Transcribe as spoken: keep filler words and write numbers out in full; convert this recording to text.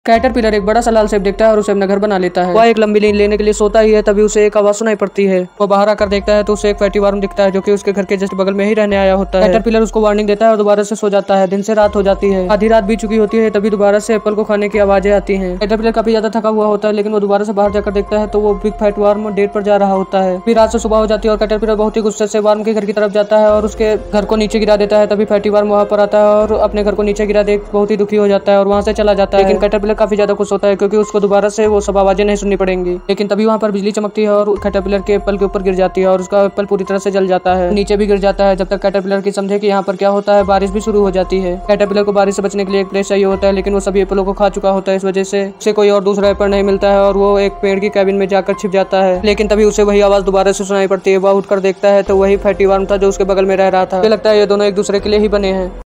Caterpillar एक बड़ा सा लाल सेब देखता है और उसे अपना घर बना लेता है। वह एक लंबी नींद लेने के लिए सोता ही है, तभी उसे एक आवाज सुनाई पड़ती है। वो बाहर आकर देखता है तो उसे एक फैटी वर्म दिखता है जो कि उसके घर के जस्ट बगल में ही रहने आया होता है। कैटरपिलर उसको वार्निंग देता है और दोबारा से सो जाता है। दिन से रात हो जाती है, आधी रात बीत चुकी होती है, तभी दोबारा से एप्पल को खाने की आवाजें आती है। कैटरपिलर काफी ज्यादा थका हुआ होता है, लेकिन वो दोबारा से बाहर जाकर देखता है तो वो बिग फैट वर्म डेट पर जा रहा होता है। फिर रात से सुबह हो जाती है और कैटरपिलर बहुत ही गुस्से से वर्म के घर की तरफ जाता है और उसके घर को नीचे गिरा देता है। तभी फैटी वर्म वहां पर आता है और अपने घर को नीचे गिरा देख बहुत ही दुखी हो जाता है और वहां से चला जाता है। लेकिन कैटरपिलर काफी ज्यादा खुश होता है क्योंकि उसको दोबारा से वो सब आवाजें नहीं सुननी पड़ेंगी। लेकिन तभी वहां पर बिजली चमकती है और कैटरपिलर के एप्पल के ऊपर गिर जाती है और उसका एप्पल पूरी तरह से जल जाता है, नीचे भी गिर जाता है। जब तक कैटरपिलर की समझे कि यहाँ पर क्या होता है, बारिश भी शुरू हो जाती है। कैटरपिलर को बारिश से बचने के लिए एक प्लेस चाहिए होता है, लेकिन वो सभी एप्पलों को खा चुका होता है। इस वजह से उसे कोई और दूसरा एप्पल नहीं मिलता है और वो एक पेड़ की कैबिन में जाकर छिप जाता है। लेकिन तभी उसे वही आवाज दोबारा से सुनाई पड़ती है। वह उठकर देखता है तो वही फैटी वर्म था जो उसके बगल में रह रहा था। लगता है ये दोनों एक दूसरे के लिए ही बने हैं।